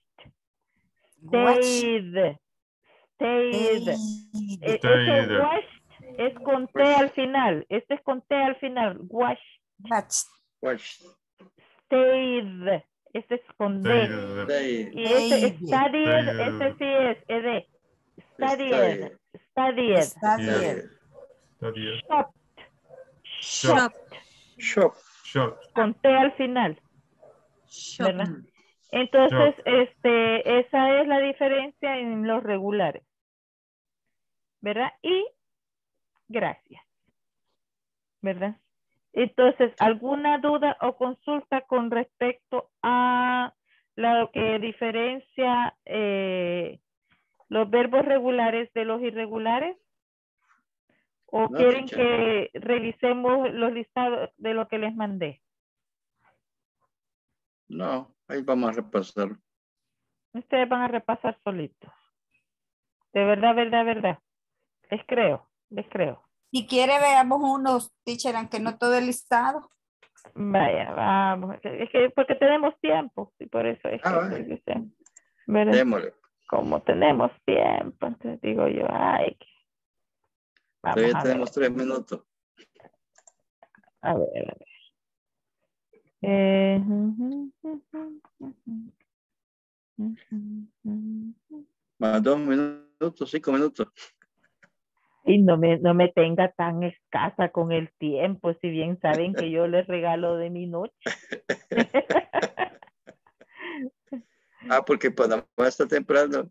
stayed, stayed. Eh, Ese washed es con T al final. Este es con T al final. Washed. Washed. Stayed. Este es con D. Stayed. Y este studied, este sí es ed. Studied. Studied. Studied. Studied. Shopped. Shop. Shop. Con T al final. ¿Verdad? Entonces, este, esa es la diferencia en los regulares. ¿Verdad? Y gracias. ¿Verdad? Entonces, ¿alguna duda o consulta con respecto a lo que diferencia eh, los verbos regulares de los irregulares? ¿O No, quieren teacher. que revisemos los listados de lo que les mandé? No, ahí vamos a repasar. Ustedes van a repasar solitos. De verdad, verdad, verdad. Les creo, les creo. Si quiere, veamos unos, teacher, aunque no todo el listado. Vaya, vamos. Es que porque tenemos tiempo y por eso es Ah, que vale. estoy diciendo, ¿verdad? Démosle. Como tenemos tiempo, entonces digo yo, ay, que- vamos Todavía a tenemos ver, tres minutos. a ver, a ver. Eh, ujú, ujú, ujú, ujú, ujú. Más dos minutos, cinco minutos. Y no me, no me tenga tan escasa con el tiempo, si bien saben que yo les regalo de mi noche. Ah, porque Panamá está temprano.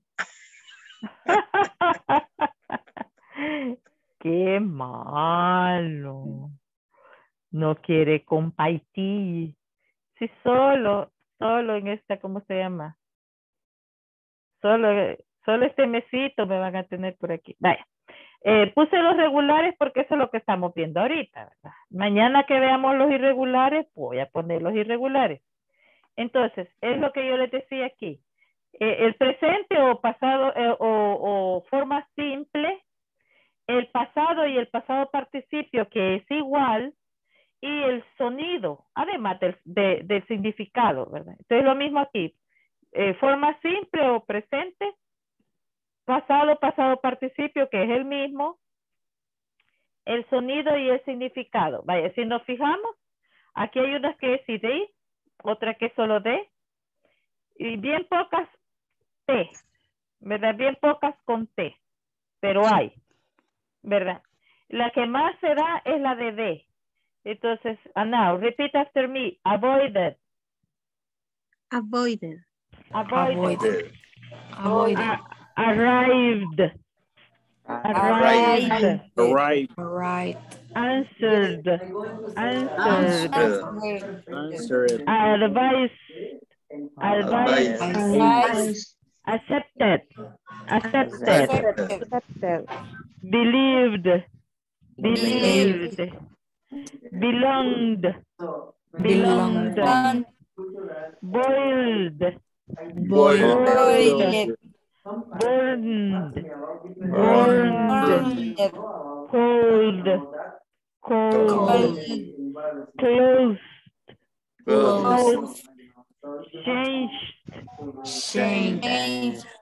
Qué malo. No quiere compartir. Si solo, solo en esta, ¿cómo se llama? Solo, solo este mesito me van a tener por aquí. Vaya. Eh, puse los regulares porque eso es lo que estamos viendo ahorita, ¿verdad? Mañana que veamos los irregulares, voy a poner los irregulares. Entonces, es lo que yo les decía aquí. Eh, el presente o pasado eh, o, o forma simple, el pasado y el pasado participio que es igual y el sonido, además del, de, del significado, ¿verdad? Entonces, lo mismo aquí. Eh, forma simple o presente, pasado, pasado participio, que es el mismo, el sonido y el significado. Vaya, si nos fijamos, aquí hay unas que es id, otra que es solo de, y bien pocas T, ¿verdad? Bien pocas con T, pero hay, ¿verdad? La que más se da es la de D. Entonces, uh, now, repeat after me. Avoided. Avoided. Avoided. Avoided. A- arrived. Arrived. Arrived. Arrived. Right. Answered. Answered. Answered. Answered. Advice. Advice. Advice. Accepted. Accepted. Accepted. Accepted. Believed. Believed. Belonged. Belonged. Belonged. Boiled. Boiled. Boiled. Boiled. Burned. Burned. Cold. Cold. Closed. Closed. Changed. Changed.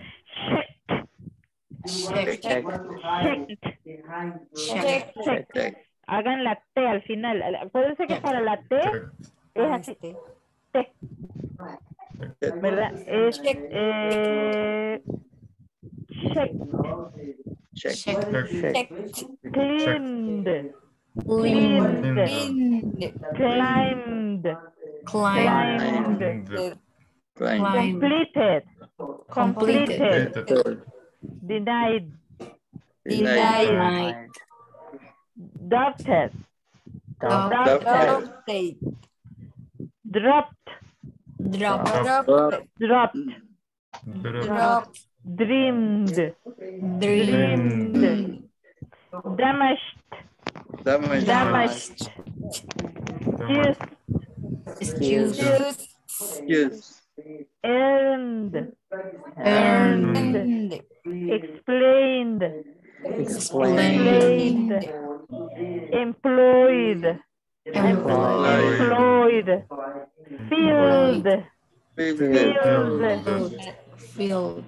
Checked. Check. Checked. Check. Checked. Check. Hagan la T al final. Acuérdense que para la T es así. Este. T, ¿verdad? Es eh, check, Check. Check. cleaned, Clean. cleaned, climbed, Climb. climbed, Climb. Climb. completed, completed, Completed. denied, Denied. Denied. doubted, Doubted. doubted, dropped, Drop. Dropped. dropped, Drop. Dropped. dreamed, Dream. dreamed, damaged, Damaged. damaged, used, Excuse. Used. Use. earned, Earned. earned, Earned. explained, Explained. explained, employed, Employed. employed, filled, Filled. filled, Filled.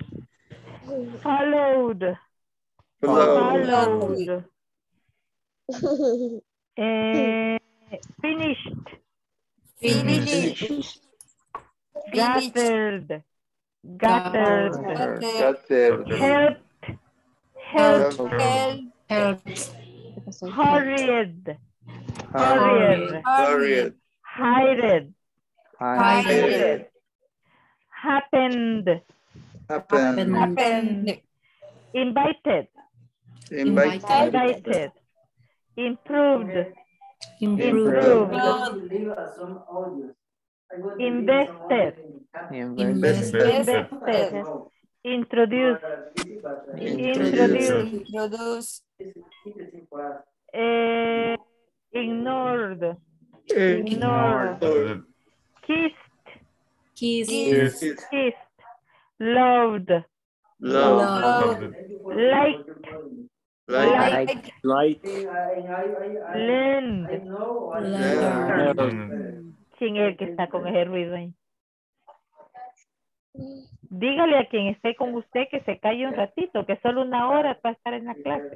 followed, Followed. followed, eh, finished, Finished. gathered, gathered, Gathered. helped, helped, Help. Helped. hurried, hurried, Hurried. hired, Hired. happened, Happened. Happened. invited, Invited. invited, improved, Improved. improved, invested, Invested. invested, introduced, introduced, Introduce. Eh, ignored. Ignored. Kissed. Kiss. Kissed. Kissed. Loved. Love. Liked. Like. Like. Lend. Learn. ¿Quién es el que está con ese ruido ahí? Dígale a quien esté con usted que se calle un ratito, que solo una hora para estar en la clase.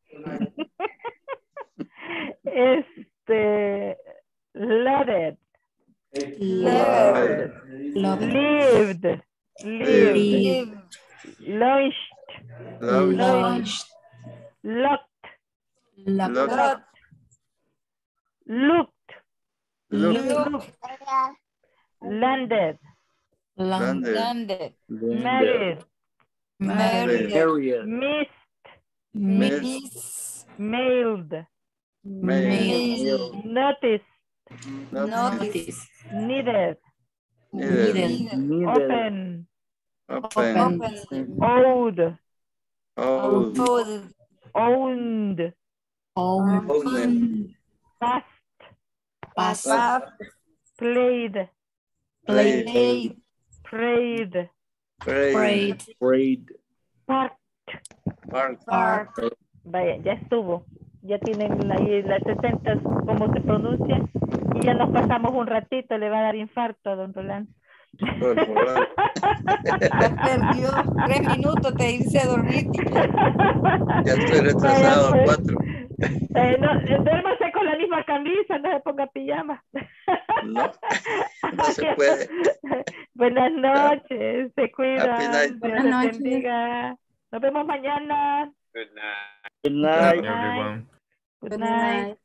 Este, loaded. Loved. Lived. Lived. Launched. Launched. Locked. Locked. Looked. Look. Landed. Landed. Landed. Married. Married. Married. Missed. Miss. Mailed. Mail. Noticed. Notice. Needed. Needed. Needed. Open. Open. Open. Owed. Old. Old. Owned. Own. Past. Past. Past. Played. Played. Played. Prayed. Prayed. Prayed. Prayed. Parked. Park. Park. Vaya, ya estuvo. Ya tienen ahí las sesenta, cómo se pronuncia. Y ya nos pasamos un ratito, le va a dar infarto a don Rolando. Por favor. Ya perdió tres minutos de irse a dormir. Ya estoy retrasado Vaya, pues. cuatro. Eh, no, eh, duérmase con la misma camisa, no se ponga pijama. No, no se puede. Buenas noches, se cuidan. Happy night. Dios Buenas les noches. bendiga. Nos vemos mañana. Good night. Good Good night. night, everyone. Good Good night. night.